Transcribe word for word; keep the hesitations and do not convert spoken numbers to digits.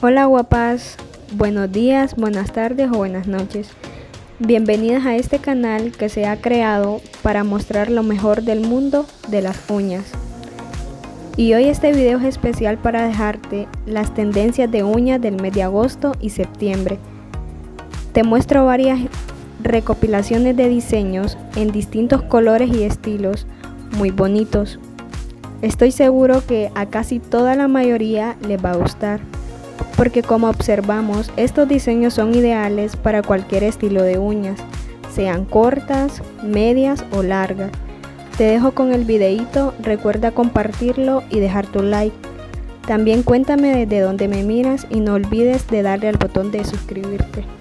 Hola guapas, buenos días, buenas tardes o buenas noches. Bienvenidas a este canal que se ha creado para mostrar lo mejor del mundo de las uñas. Y hoy este video es especial para dejarte las tendencias de uñas del mes de agosto y septiembre. Te muestro varias recopilaciones de diseños en distintos colores y estilos muy bonitos. Estoy seguro que a casi toda la mayoría les va a gustar, porque como observamos, estos diseños son ideales para cualquier estilo de uñas, sean cortas, medias o largas. Te dejo con el videito, recuerda compartirlo y dejar tu like. También cuéntame desde dónde me miras y no olvides de darle al botón de suscribirte.